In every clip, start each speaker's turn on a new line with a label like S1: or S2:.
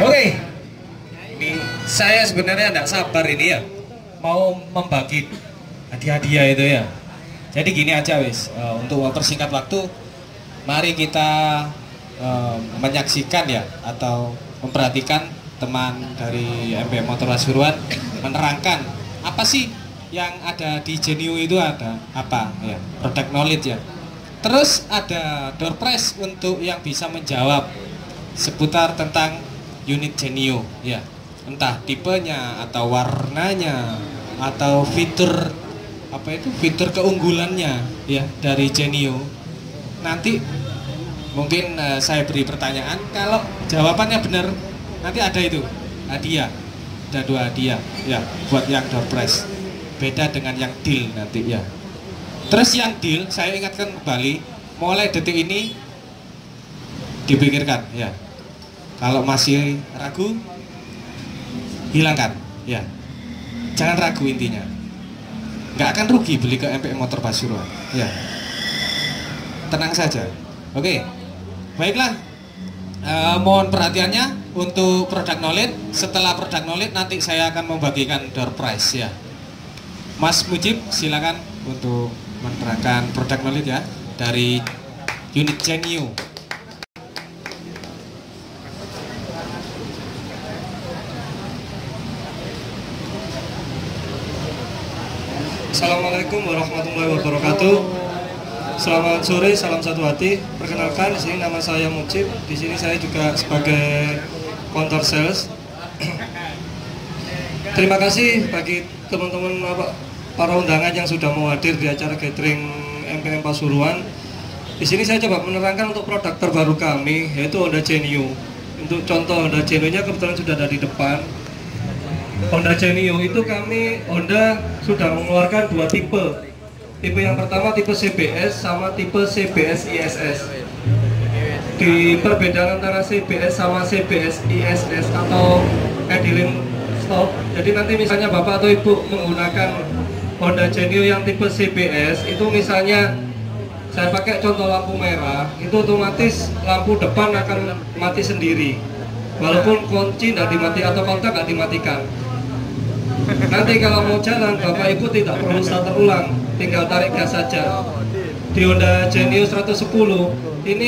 S1: Oke, ini saya sebenarnya tidak sabar ini ya, mau membagi hadiah-hadiah itu ya. Jadi gini aja wis, untuk mempersingkat waktu, mari kita menyaksikan ya atau memperhatikan teman dari MPM Motor Pasuruan menerangkan apa sih yang ada di Genio itu, ada apa ya, product knowledge ya. Terus ada door prize untuk yang bisa menjawab seputar tentang unit Genio ya, entah tipenya atau warnanya atau fitur apa itu, fitur keunggulannya ya dari Genio. Nanti mungkin saya beri pertanyaan, kalau jawabannya benar nanti ada itu hadiah, ada 2 hadiah ya buat yang door prize, beda dengan yang deal nanti ya. Terus yang deal saya ingatkan kembali, mulai detik ini dipikirkan ya, kalau masih ragu hilangkan ya, jangan ragu, intinya nggak akan rugi beli ke MPM Motor Pasuruan ya, tenang saja. Oke, baiklah, mohon perhatiannya untuk product knowledge. Setelah product knowledge nanti saya akan membagikan door prize ya. Mas Mujib silakan untuk menerangkan product knowledge ya dari unit Genio.
S2: Assalamualaikum warahmatullahi wabarakatuh. Selamat sore, salam satu hati. Perkenalkan, di sini nama saya Mujib. Di sini saya juga sebagai counter sales. Terima kasih bagi teman-teman para undangan yang sudah mau hadir di acara gathering MPM Pasuruan. Di sini saya coba menerangkan untuk produk terbaru kami, yaitu Honda Genio. Untuk contoh Honda Genio-nya kebetulan sudah ada di depan. Honda Genio itu Honda sudah mengeluarkan 2 tipe. Tipe yang pertama tipe CBS sama tipe CBS ISS. Di perbedaan antara CBS sama CBS ISS atau idling stop. Jadi nanti misalnya Bapak atau Ibu menggunakan Honda Genio yang tipe CBS, itu misalnya saya pakai contoh lampu merah, itu otomatis lampu depan akan mati sendiri. Walaupun kunci tidak dimati atau kontak tidak dimatikan. Nanti kalau mau jalan, Bapak Ibu tidak perlu starter ulang, tinggal tarik gas saja. Di Honda Genio 110 ini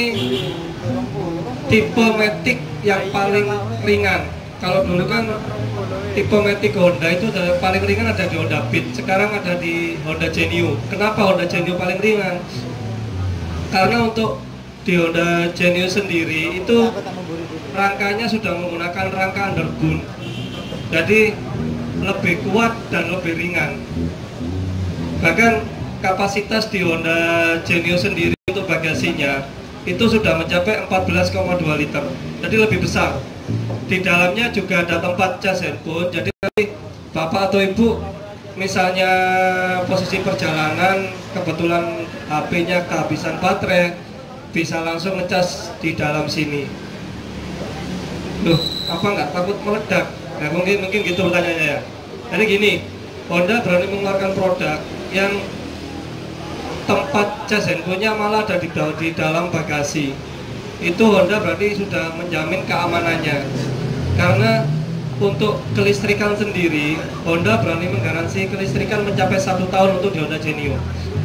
S2: tipe Matic yang paling ringan. Kalau dulu kan tipe Matic Honda itu paling ringan ada di Honda Beat, sekarang ada di Honda Genio. Kenapa Honda Genio paling ringan? Karena untuk di Honda Genio sendiri itu rangkanya sudah menggunakan rangka underbone, jadi lebih kuat dan lebih ringan. Bahkan kapasitas di Honda Genio sendiri untuk bagasinya itu sudah mencapai 14,2 liter, jadi lebih besar. Di dalamnya juga ada tempat cas handphone, jadi nanti Bapak atau Ibu misalnya posisi perjalanan kebetulan HP-nya kehabisan baterai, bisa langsung ngecas di dalam sini. Loh, apa nggak takut meledak? Nah, mungkin gitu pertanyaannya ya. Jadi gini, Honda berani mengeluarkan produk yang tempat cas handphonenya malah ada di dalam bagasi. Itu Honda berarti sudah menjamin keamanannya. Karena untuk kelistrikan sendiri, Honda berani menggaransi kelistrikan mencapai 1 tahun untuk di Honda Genio.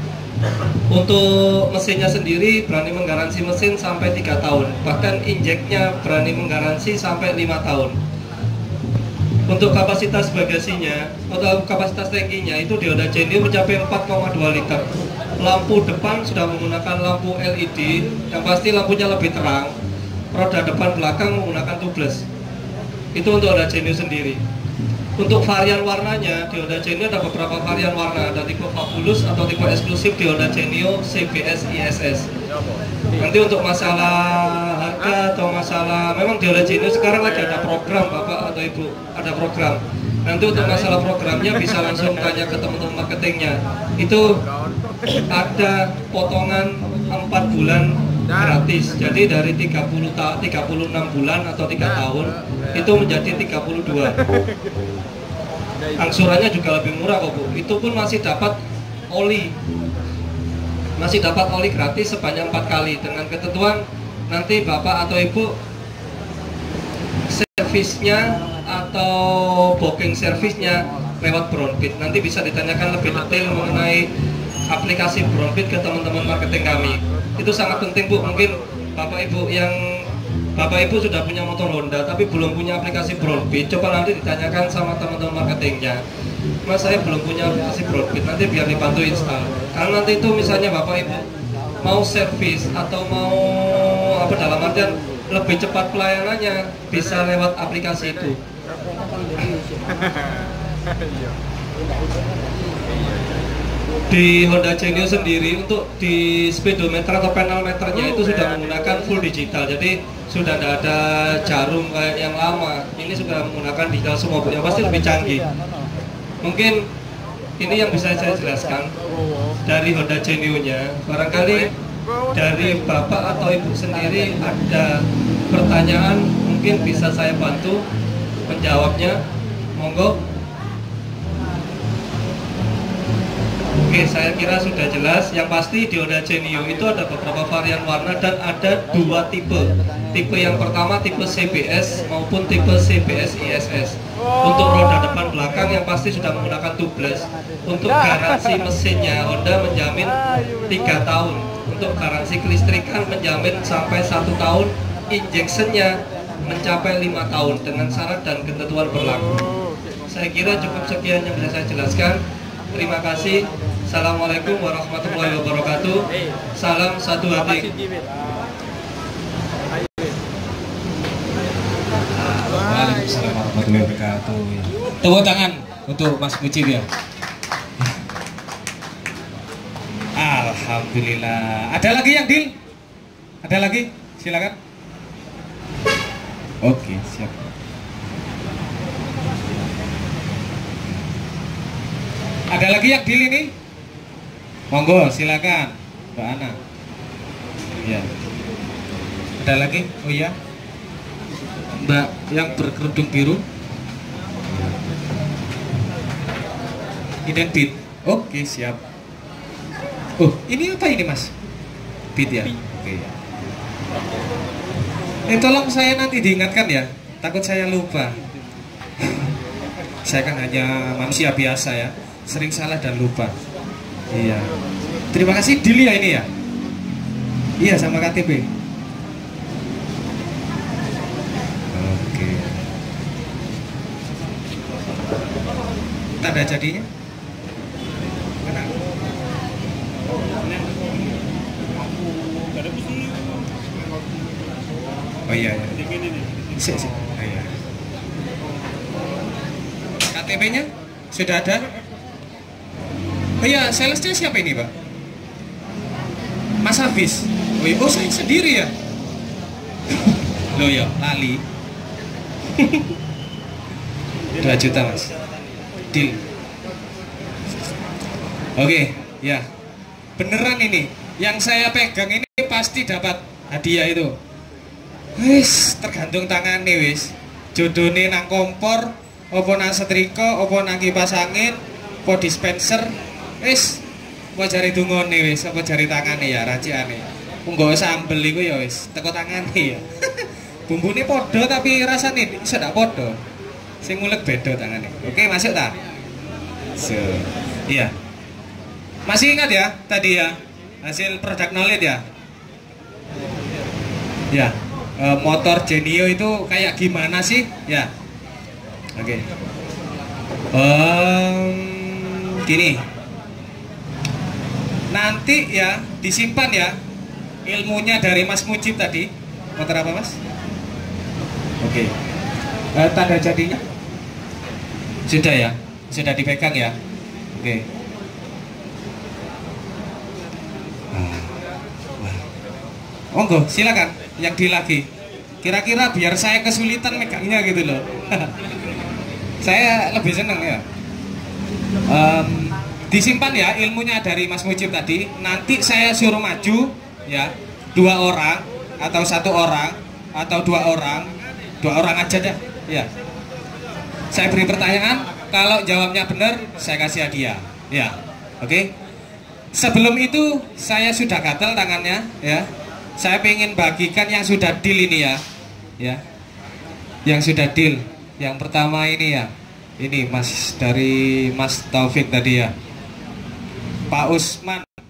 S2: Untuk mesinnya sendiri berani menggaransi mesin sampai 3 tahun. Bahkan injeknya berani menggaransi sampai 5 tahun. Untuk kapasitas bagasinya atau kapasitas tangkinya itu di Honda Genio mencapai 4,2 liter. Lampu depan sudah menggunakan lampu LED, yang pasti lampunya lebih terang. Roda depan belakang menggunakan tubeless. Itu untuk Honda Genio sendiri. Untuk varian warnanya di Honda Genio ada beberapa varian warna, ada tipe Fabulous atau tipe eksklusif di Honda Genio CBS ISS. Nanti untuk masalah harga atau masalah, memang di Honda Genio sekarang lagi ada program Bapak atau Ibu, ada program. Nanti untuk masalah programnya bisa langsung tanya ke teman-teman marketingnya. Itu ada potongan 4 bulan gratis. Jadi dari 36 bulan atau 3 tahun itu menjadi 32. Angsurannya juga lebih murah kok Bu. Itu pun masih dapat oli. Masih dapat oli gratis sebanyak 4 kali dengan ketentuan nanti Bapak atau Ibu servisnya atau booking servisnya lewat Brownfit. Nanti bisa ditanyakan lebih detail mengenai aplikasi Brownfit ke teman-teman marketing kami. Itu sangat penting Bu. Mungkin Bapak Ibu sudah punya motor Honda tapi belum punya aplikasi Brownfit, coba nanti ditanyakan sama teman-teman marketingnya. Mas, saya belum punya aplikasi Brownfit, nanti biar dibantu install. Karena nanti itu misalnya Bapak Ibu mau servis atau mau apa, dalam artian lebih cepat pelayanannya, bisa lewat aplikasi itu. Di Honda Genio sendiri untuk di speedometer atau panel meternya itu sudah menggunakan full digital, jadi sudah tidak ada jarum kayak yang lama. Ini sudah menggunakan digital semua, yang pasti lebih canggih. Mungkin ini yang bisa saya jelaskan dari Honda Genio-nya. Barangkali dari Bapak atau Ibu sendiri ada pertanyaan, mungkin bisa saya bantu menjawabnya. Monggo. Oke, saya kira sudah jelas. Yang pasti di Honda Genio itu ada beberapa varian warna dan ada dua tipe. Tipe yang pertama tipe CBS maupun tipe CBS ISS. Untuk roda depan belakang yang pasti sudah menggunakan tubeless. Untuk garansi mesinnya Honda menjamin 3 tahun. Untuk garansi kelistrikan menjamin sampai 1 tahun. Injectionnya mencapai 5 tahun dengan syarat dan ketentuan berlaku. Saya kira cukup sekian yang bisa saya jelaskan. Terima kasih. Assalamualaikum warahmatullahi wabarakatuh. Salam satu hati.
S1: Waalaikumsalam warahmatullahi wabarakatuh. Tepuk tangan untuk Mas Mujib ya. Alhamdulillah. Ada lagi yang deal? Ada lagi? Silakan. Oke, siap. Ada lagi yang deal ini? Monggo, silakan, Mbak Ana. Ya. Ada lagi? Oh iya. Mbak yang berkerudung biru. Identit. Oke, siap. Oh, ini apa ini, Mas? Bit ya? Oke. Tolong saya nanti diingatkan ya. Takut saya lupa. Saya kan hanya manusia biasa ya. Sering salah dan lupa. Iya. Terima kasih. Deal ya ini ya? Iya, sama KTP. Oke. Tanda jadinya? Oh iya, iya. Oh, iya. KTP-nya sudah ada? Oh iya, salesnya siapa ini, Pak? Mas Hafiz. Oh iya, oh saya sendiri ya? Loh ya, lali. 2 juta, Mas. Deal. Oke, ya. Beneran ini. Yang saya pegang ini pasti dapat hadiah itu. Wis, tergantung tangannya wis. Jodone nang kompor, opo nang setrika, opo nang kipas angin, opo dispenser. Wis, apa jari dungone wis, apa jari tangane ya racikane. Nggo sambel iku ya wis, teko tangane ya. Bumbune padha tapi rasane iso ndak padha. Sing ngulek beda tangane. Oke, masuk ta? So, iya. Masih ingat ya tadi ya hasil produk knowledge ya? Ya. Motor Genio itu kayak gimana sih? Ya. Oke. Gini. Nanti ya disimpan ya ilmunya dari Mas Mujib tadi. Motor apa, Mas? Oke. Tanda jadinya sudah ya, sudah dipegang ya. Oke. Monggo, silakan yang di lagi. Kira-kira biar saya kesulitan megangnya gitu loh. Saya lebih seneng ya. Disimpan ya ilmunya dari Mas Mujib tadi. Nanti saya suruh maju ya 2 orang atau 1 orang atau 2 orang, 2 orang aja dah. Ya. Saya beri pertanyaan, kalau jawabnya benar saya kasih hadiah. Ya, oke. Sebelum itu saya sudah gatel tangannya ya. Saya pengen bagikan yang sudah deal ini ya. Ya. yang sudah deal. Yang pertama ini ya, ini Mas dari Mas Taufik tadi ya, Pak Usman